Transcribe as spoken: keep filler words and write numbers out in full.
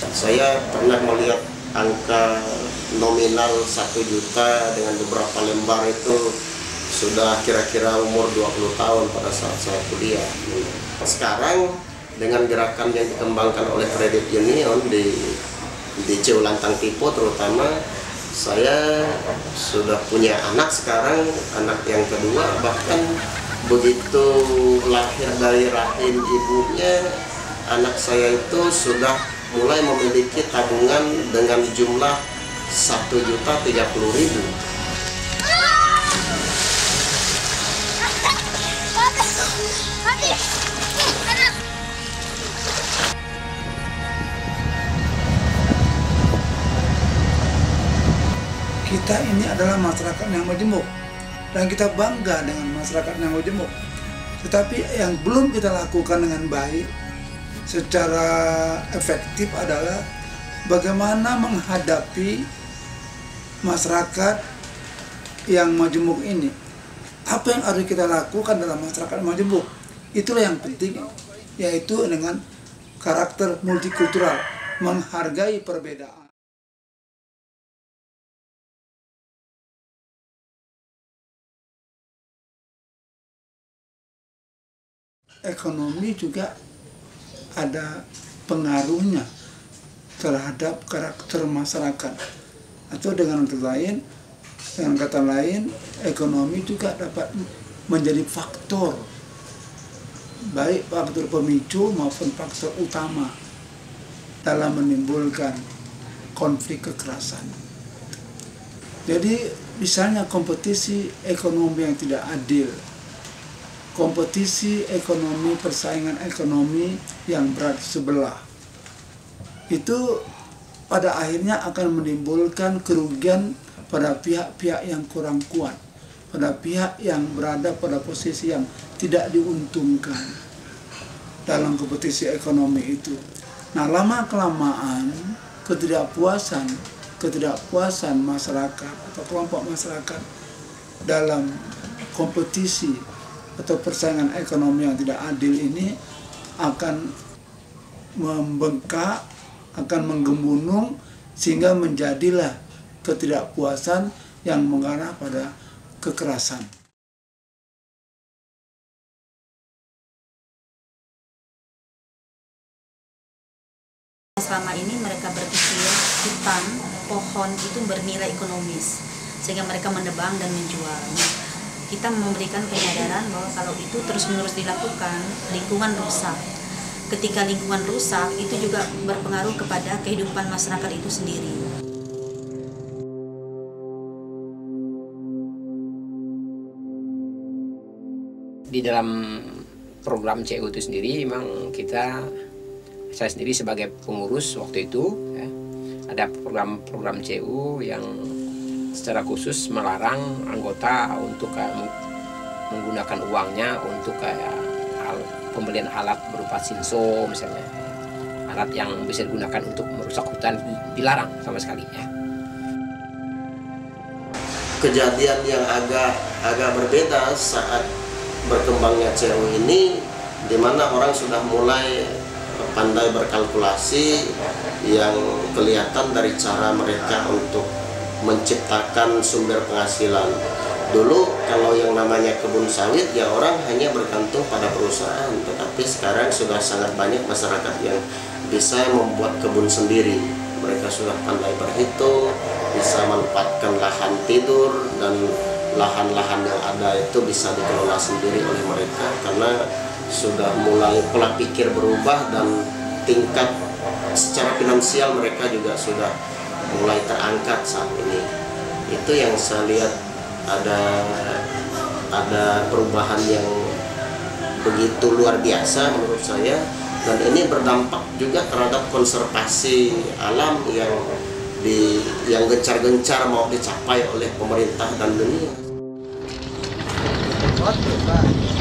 Saya pernah melihat angka nominal satu juta dengan beberapa lembar itu sudah kira-kira umur dua puluh tahun pada saat saya kuliah. Sekarang dengan gerakan yang dikembangkan oleh kredit union di di Ciulantang Tipo terutama, saya sudah punya anak sekarang, anak yang kedua, bahkan begitu lahir dari rahim ibunya, anak saya itu sudah mulai memiliki tabungan dengan jumlah satu juta tiga puluh ribu. Kita ini adalah masyarakat yang majemuk dan kita bangga dengan masyarakat yang majemuk. Tetapi yang belum kita lakukan dengan baik secara efektif adalah bagaimana menghadapi masyarakat yang majemuk ini. Apa yang harus kita lakukan dalam masyarakat majemuk? Itulah yang penting, yaitu dengan karakter multikultural, menghargai perbedaan. Ekonomi juga ada pengaruhnya terhadap karakter masyarakat, atau dengan kata lain, dengan kata lain, ekonomi juga dapat menjadi faktor, baik faktor pemicu maupun faktor utama dalam menimbulkan konflik kekerasan. Jadi misalnya kompetisi ekonomi yang tidak adil, kompetisi ekonomi, persaingan ekonomi yang berat sebelah, itu pada akhirnya akan menimbulkan kerugian pada pihak-pihak yang kurang kuat, pada pihak yang berada pada posisi yang tidak diuntungkan dalam kompetisi ekonomi itu. Nah, lama-kelamaan ketidakpuasan, ketidakpuasan masyarakat atau kelompok masyarakat dalam kompetisi atau persaingan ekonomi yang tidak adil ini akan membengkak, akan menggemunung, sehingga menjadilah ketidakpuasan yang mengarah pada kekerasan. Selama ini mereka berpikir hutan, pohon itu bernilai ekonomis, sehingga mereka menebang dan menjual. Kita memberikan penyadaran bahwa kalau itu terus-menerus dilakukan, lingkungan rusak. Ketika lingkungan rusak, itu juga berpengaruh kepada kehidupan masyarakat itu sendiri. Di dalam program C U itu sendiri, memang kita, saya sendiri sebagai pengurus waktu itu, ya, ada program-program C U yang secara khusus melarang anggota untuk kayak menggunakan uangnya untuk kayak al, pembelian alat berupa sinso misalnya, alat yang bisa digunakan untuk merusak hutan dilarang sama sekali ya. Kejadian yang agak agak berbeda saat berkembangnya C U ini, di mana orang sudah mulai pandai berkalkulasi, yang kelihatan dari cara mereka untuk menciptakan sumber penghasilan. Dulu kalau yang namanya kebun sawit, ya orang hanya bergantung pada perusahaan, tetapi sekarang sudah sangat banyak masyarakat yang bisa membuat kebun sendiri. Mereka sudah pandai berhitung, bisa manfaatkan lahan tidur, dan lahan-lahan yang ada itu bisa dikelola sendiri oleh mereka, karena sudah mulai pola pikir berubah dan tingkat secara finansial mereka juga sudah mulai terangkat saat ini. Itu yang saya lihat, ada ada perubahan yang begitu luar biasa menurut saya, dan ini berdampak juga terhadap konservasi alam yang di yang gencar-gencar mau dicapai oleh pemerintah dan dunia.